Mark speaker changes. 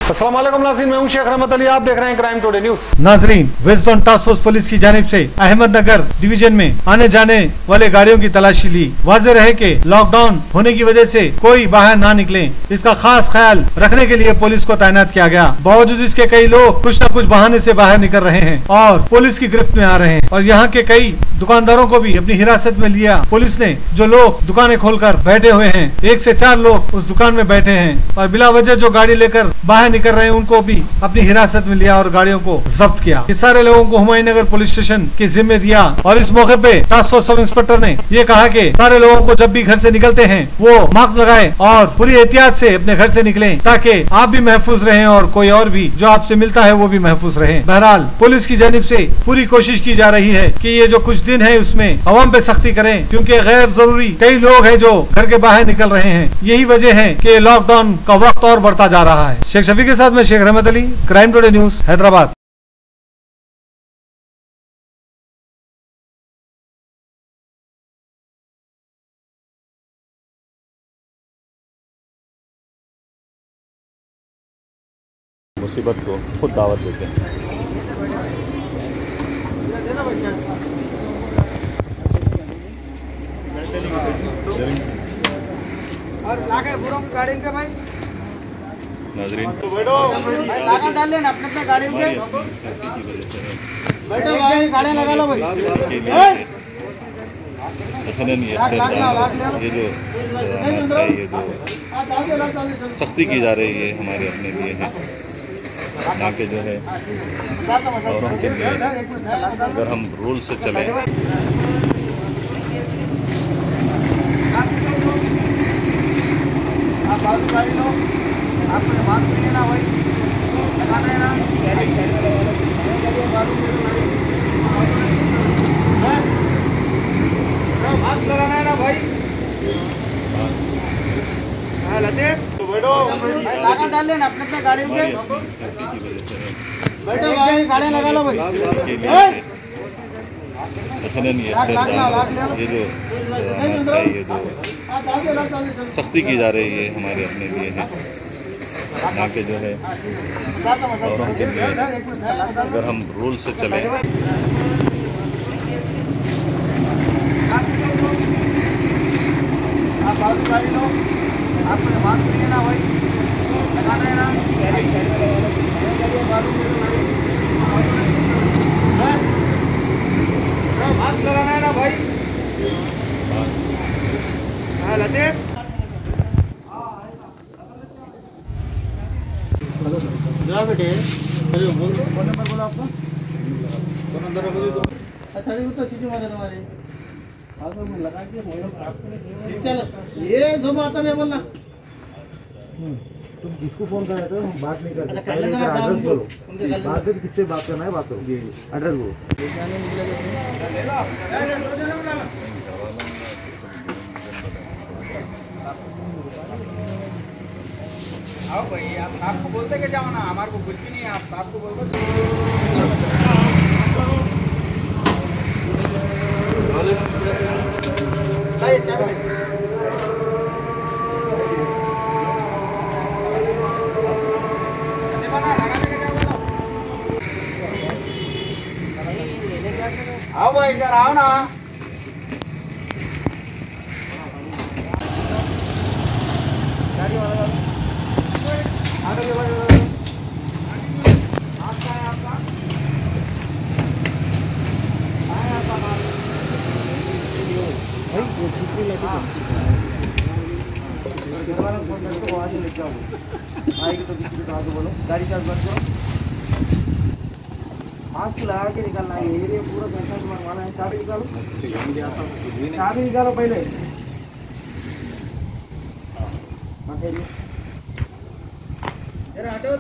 Speaker 1: अस्सलाम वालेकुम नाज़रीन, मैं हूं शेख रहमत अली, आप देख रहे हैं क्राइम टुडे न्यूज।
Speaker 2: नाज़रीन, west zone task force police की जानिब से अहमदनगर डिवीजन में आने जाने वाले गाड़ियों की तलाशी ली। वाज़ेह रहे कि लॉकडाउन होने की वजह से कोई बाहर ना निकले, इसका खास ख्याल रखने के लिए पुलिस को तैनात किया गया। बावजूद इसके कई लोग कुछ न कुछ बहाने से बाहर निकल रहे हैं और पुलिस की गिरफ्त में आ रहे हैं और यहाँ के कई दुकानदारों को भी अपनी हिरासत में लिया पुलिस ने। जो लोग दुकानें खोलकर बैठे हुए हैं, 1 से 4 लोग उस दुकान में बैठे हैं और बिला वजह जो गाड़ी लेकर बाहर निकल रहे हैं उनको भी अपनी हिरासत में लिया और गाड़ियों को जब्त किया। इस सारे लोगों को हुमायूंनगर पुलिस स्टेशन के जिम्मे दिया और इस मौके पे टास्क फोर्स सब इंस्पेक्टर ने ये कहा कि सारे लोगों को जब भी घर से निकलते हैं वो मास्क लगाएं और पूरी एहतियात से अपने घर से निकलें ताकि आप भी महफूज रहें और कोई और भी जो आपसे मिलता है वो भी महफूज रहे। बहरहाल पुलिस की जानिब से पूरी कोशिश की जा रही है कि ये जो कुछ दिन है उसमें अवाम पे सख्ती करें, क्योंकि गैर जरूरी कई लोग हैं जो घर के बाहर निकल रहे हैं। यही वजह है कि लॉकडाउन का वक्त और बढ़ता जा रहा है। शेख शफी के साथ मैं Sheikh Rahmat Ali, crime today news, Hyderabad.
Speaker 3: मुसीबत को खुद दावत देते हैं।
Speaker 4: और लाके पूरा गाड़ी के भाई
Speaker 3: नाज़रीन,
Speaker 4: लागा डाल लेना अपने गाड़ी के बैठो भाई, गाड़ी लगा लो भाई।
Speaker 3: ये जो सख्ती की जा रही है हमारे अपने लिए है, ना कि जो है औरों के लिए। अगर हम रूल से चलें
Speaker 4: आप बाजू गाड़ी लो, आपको मास्क लेना भाई, लगाना है ना, मास्क लगाना है ना भाई। हाँ लते बैठो भाई, लागा डाल लेना अपने गाड़ी के बैठो भाई, गाड़ी लगा लो भाई।
Speaker 3: ये जो सख्ती की जा रही है हमारे अपने लिए है, ना कि जो है औरों के लिए। अगर हम रूल से चलें
Speaker 4: आप बाजू गाड़ी लो, आपको मास्क लेना भाई, लगाना है ना, मास्क लगाना है ना भाई। हाँ लते
Speaker 2: बेटे फोन नंबर बोला आपका, फोन नंबर तो चीजें मारे तुम्हारे लगा के ये जो आता नहीं बोलना। तुम किसको फोन कर रहे हो? हम बात नहीं करते। एड्रेस बोलो, बात किससे बात करना है, बात करो। एड्रेस बोलो।
Speaker 4: आओ भाई, आप आपको बोलते कि जाओ ना, हमारे को कुछ भी नहीं है, आप आपको बोलते आओ भाई, इधर आओ ना। आएगी तो किसी को बोलो, गाड़ी चार्ज बंद करो, मास्क लगा के निकालना है। ये पूरा पैसा मंगवाना है। चाबी निकालो, चाबी निकालो पहले।